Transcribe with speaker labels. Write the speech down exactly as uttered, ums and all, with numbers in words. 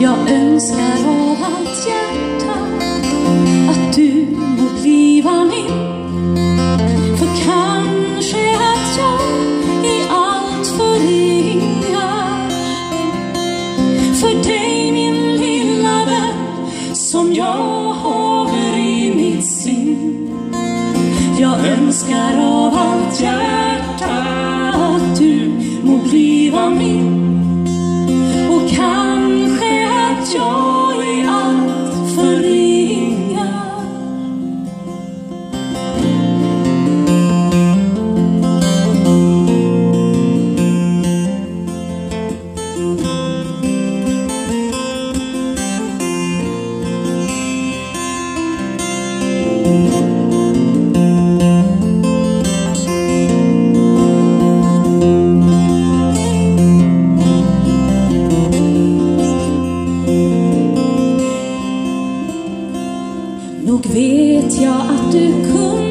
Speaker 1: Jag önskar av allt hjärta att du må bliva min. För kanske att jag är allt för ringa för dig, min lilla vän, som jag haver i mitt sinn. Jag önskar av allt hjärta att du må bliva min. Och kanske att jag är allt för ringa. Nog vet jag att du kunde